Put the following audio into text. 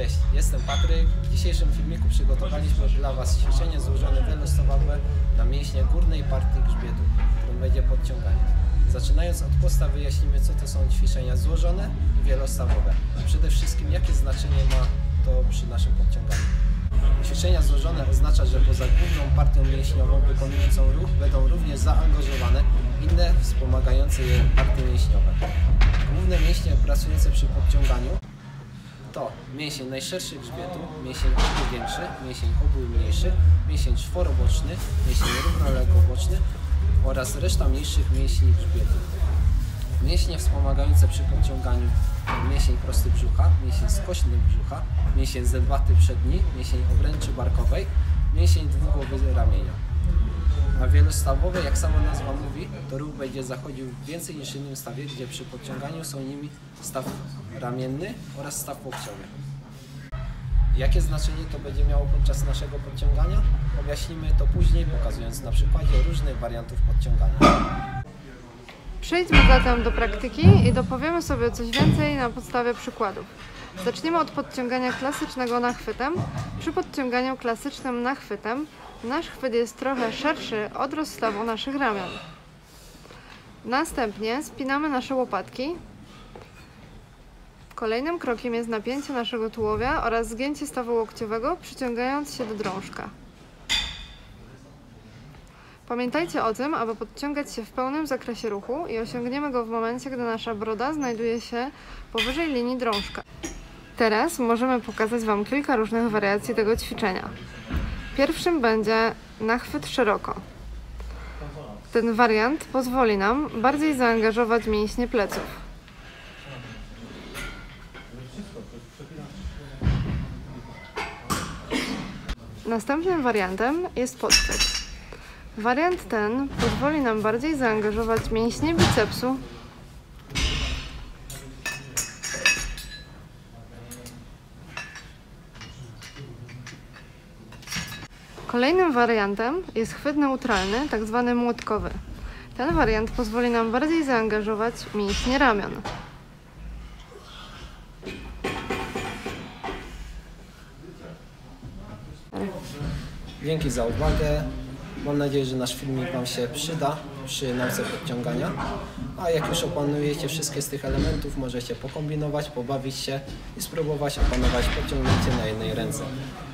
Cześć, jestem Patryk. W dzisiejszym filmiku przygotowaliśmy dla Was ćwiczenie złożone wielostawowe na mięśnie górnej partii grzbietu, którym będzie podciąganie. Zaczynając od podstaw wyjaśnimy, co to są ćwiczenia złożone i wielostawowe. Przede wszystkim jakie znaczenie ma to przy naszym podciąganiu. Ćwiczenia złożone oznacza, że poza główną partią mięśniową wykonującą ruch będą również zaangażowane inne wspomagające je partie mięśniowe. Główne mięśnie pracujące przy podciąganiu to mięsień najszerszy grzbietu, mięsień obu większy, mięsień obu mniejszy, mięsień czworoboczny, mięsień równolegoboczny oraz reszta mniejszych mięśni grzbietu. Mięśnie wspomagające przy podciąganiu to mięsień prosty brzucha, mięsień skośny brzucha, mięsień zębaty przedni, mięsień obręczy barkowej, mięsień dwugłowy ramienia. A wielostawowe, jak sama nazwa mówi, to ruch będzie zachodził więcej niż w innym stawie, gdzie przy podciąganiu są nimi staw ramienny oraz staw łokciowy. Jakie znaczenie to będzie miało podczas naszego podciągania? Objaśnimy to później, pokazując na przykładzie różnych wariantów podciągania. Przejdźmy zatem do praktyki i dopowiemy sobie coś więcej na podstawie przykładów. Zaczniemy od podciągania klasycznego nachwytem. Przy podciąganiu klasycznym nachwytem nasz chwyt jest trochę szerszy od rozstawu naszych ramion. Następnie spinamy nasze łopatki. Kolejnym krokiem jest napięcie naszego tułowia oraz zgięcie stawu łokciowego, przyciągając się do drążka. Pamiętajcie o tym, aby podciągać się w pełnym zakresie ruchu i osiągniemy go w momencie, gdy nasza broda znajduje się powyżej linii drążka. Teraz możemy pokazać Wam kilka różnych wariacji tego ćwiczenia. Pierwszym będzie nachwyt szeroko. Ten wariant pozwoli nam bardziej zaangażować mięśnie pleców. Następnym wariantem jest podchwyt. Wariant ten pozwoli nam bardziej zaangażować mięśnie bicepsu. Kolejnym wariantem jest chwyt neutralny, tak zwany młotkowy. Ten wariant pozwoli nam bardziej zaangażować mięśnie ramion. Dzięki za uwagę. Mam nadzieję, że nasz filmik Wam się przyda przy nauce podciągania. A jak już opanujecie wszystkie z tych elementów, możecie pokombinować, pobawić się i spróbować opanować podciągnięcie na jednej ręce.